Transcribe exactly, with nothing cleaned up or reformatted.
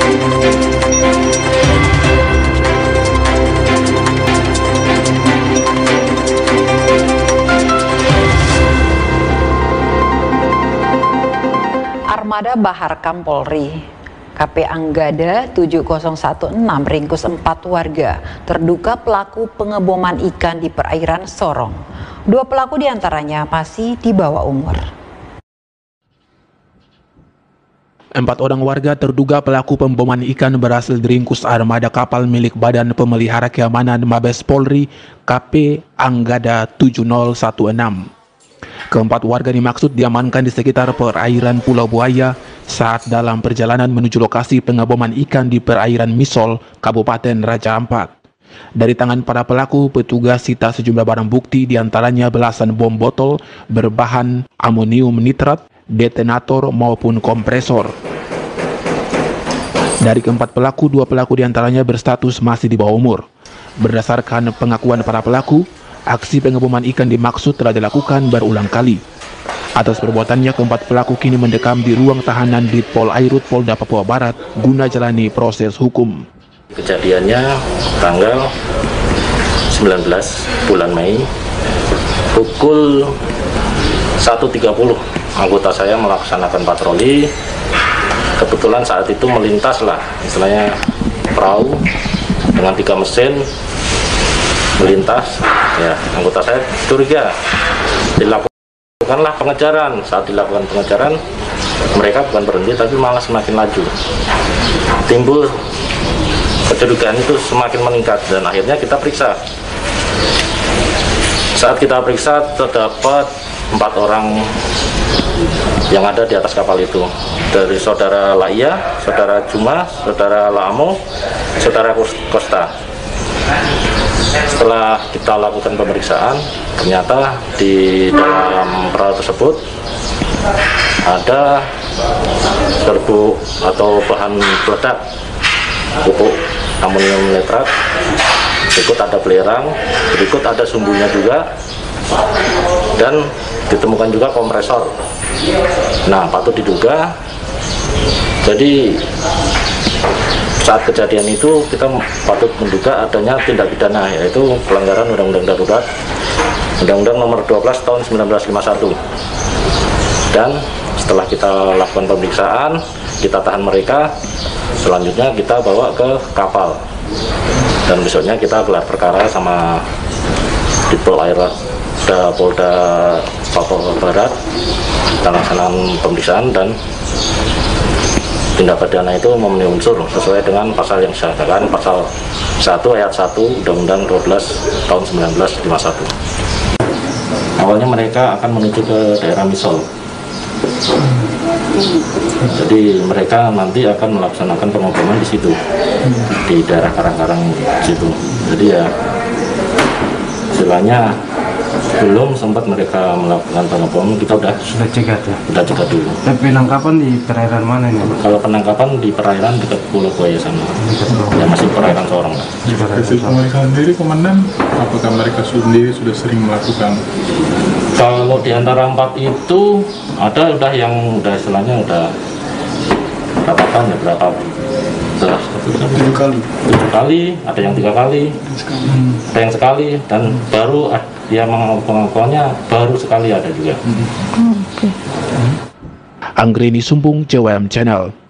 Armada Bahar Kampolri K P Anggada tujuh nol satu enam ringkus empat warga terduga pelaku pengeboman ikan di perairan Sorong. Dua pelaku diantaranya masih di bawah umur. Empat orang warga terduga pelaku pemboman ikan berhasil diringkus armada kapal milik Badan Pemelihara Keamanan Mabes Polri K P Anggada tujuh nol satu enam. Keempat warga dimaksud diamankan di sekitar perairan Pulau Buaya saat dalam perjalanan menuju lokasi pengeboman ikan di perairan Misol, Kabupaten Raja Ampat. Dari tangan para pelaku, petugas sita sejumlah barang bukti diantaranya belasan bom botol berbahan amonium nitrat, detonator maupun kompresor. Dari keempat pelaku, dua pelaku diantaranya berstatus masih di bawah umur. Berdasarkan pengakuan para pelaku, aksi pengeboman ikan dimaksud telah dilakukan berulang kali. Atas perbuatannya, keempat pelaku kini mendekam di ruang tahanan di Pol Airut Polda Papua Barat guna jalani proses hukum. Kejadiannya tanggal sembilan belas bulan Mei pukul satu tiga puluh. Anggota saya melaksanakan patroli. Kebetulan saat itu melintaslah istilahnya perahu dengan tiga mesin melintas. Ya, anggota saya curiga. Dilakukanlah pengejaran. Saat dilakukan pengejaran, mereka bukan berhenti tapi malah semakin laju. Timbul kecurigaan itu semakin meningkat dan akhirnya kita periksa. Saat kita periksa terdapat empat orang yang ada di atas kapal itu, dari saudara Laia, saudara Juma, saudara Lamo, saudara Costa. Setelah kita lakukan pemeriksaan, ternyata di dalam perahu tersebut ada serbuk atau bahan peledak, pupuk amonium nitrat, berikut ada belerang, berikut ada sumbunya juga, dan ditemukan juga kompresor. Nah, patut diduga, jadi saat kejadian itu kita patut menduga adanya tindak pidana, yaitu pelanggaran Undang-Undang Darurat, Undang-Undang Nomor dua belas Tahun seribu sembilan ratus lima puluh satu. Dan setelah kita lakukan pemeriksaan, kita tahan mereka, selanjutnya kita bawa ke kapal. Dan besoknya kita gelar perkara sama di Pol Airut Polda Papua Barat, kita laksanakan pemeriksaan dan tindak pidana itu memenuhi unsur sesuai dengan pasal yang disyaratkan, pasal satu ayat satu Undang-Undang dua belas Tahun seribu sembilan ratus lima puluh satu. Awalnya mereka akan menuju ke daerah Misol. Jadi mereka nanti akan melaksanakan pengeboman di situ, di daerah Karang-Karang situ. Jadi ya istilahnya belum sempat mereka melakukan pengeboman, kita udah sudah cegat ya. Udah cegat dulu. Tapi penangkapan di perairan mana ini? Kalau penangkapan di perairan dekat Pulau Buaya sana, ya masih perairan Sorong. Hasil pemeriksaan sendiri, komandan, apakah mereka sendiri sudah sering melakukan? Kalau di antara empat itu ada udah yang udah istilahnya udah berapa tahun ya berapa? Setelah tujuh kali. Tujuh kali, ada yang tiga kali, ada yang sekali, dan baru dia pengakuannya baru sekali ada juga. Anggrini Sumbung, J W M Channel.